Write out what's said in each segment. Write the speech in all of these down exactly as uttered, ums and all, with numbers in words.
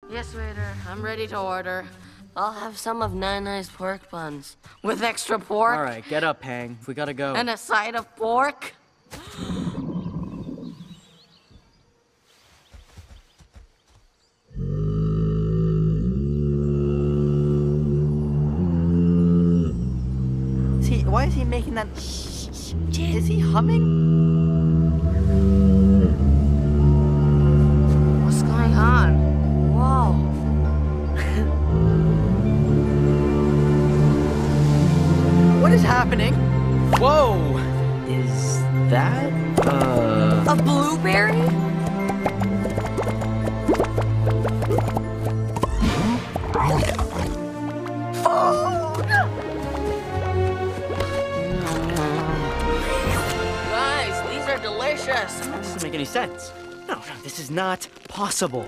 Yes, waiter. I'm ready to order. I'll have some of Nine Nice pork buns. With extra pork. All right, get up, Hang. We gotta go. And a side of pork. Is he, why is he making that? Is he humming? What's going on? Whoa. What is happening? Whoa! Is that, uh... A blueberry? Food! Guys, these are delicious. This doesn't make any sense. No, no, this is not possible.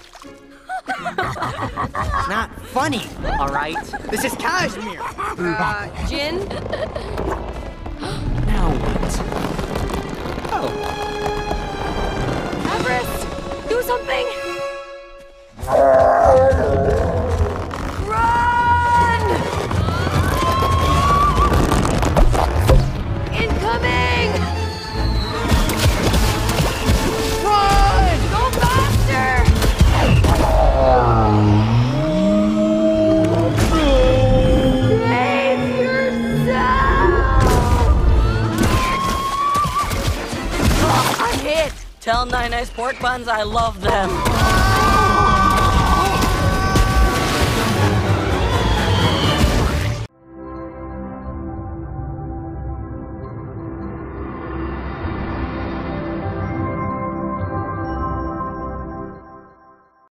It's not funny, all right? This is cashmere. Uh, gin? Now what? Oh. Everest, do something! Run! Incoming! Run! Go faster! Save yourself! Oh, I'm hit! Tell Nine Nice pork buns I love them.